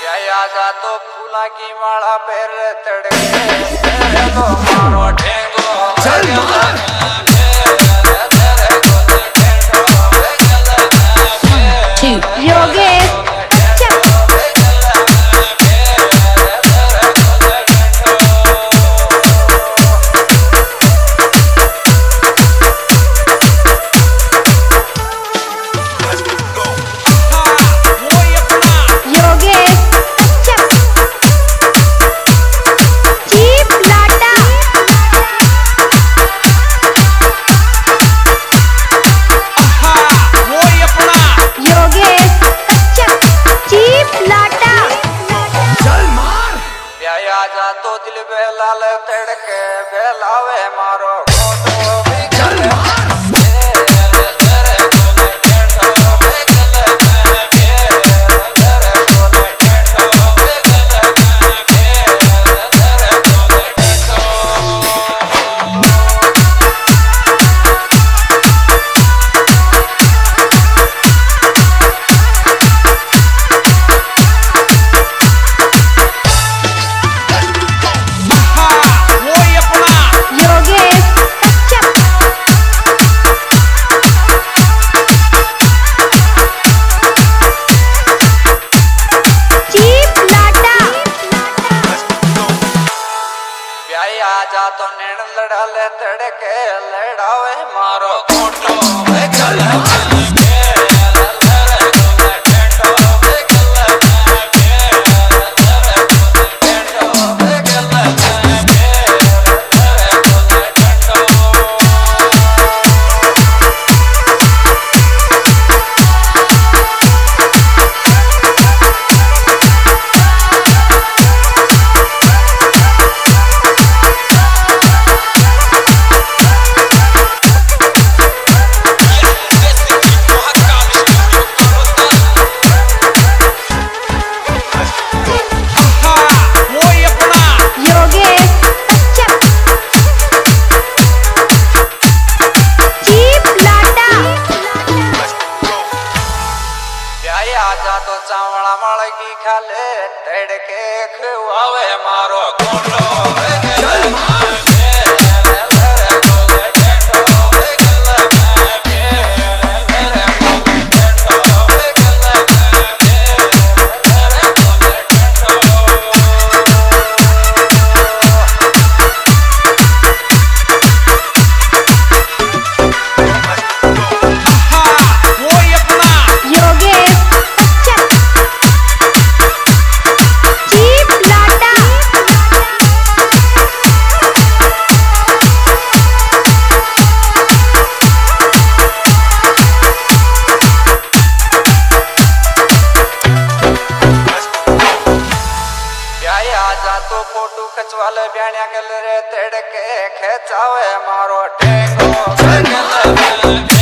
आजा तो फूला की माला पैर तड़के तेरे तो मारो ठेंगो योगेश आजा तो दिल बेलाल तड़के बेलावे मारो फोटो चल आजा तो नैन लड़ा ले तड़के लड़ावे मारो फोटो चल आजा तो चावड़ा मड़गी खाले तड़के खुआवे मारो कोटो आजा तो फोटो खचवा ले ब्याणिया कलर तड़के खेचावे मारो ठेंगो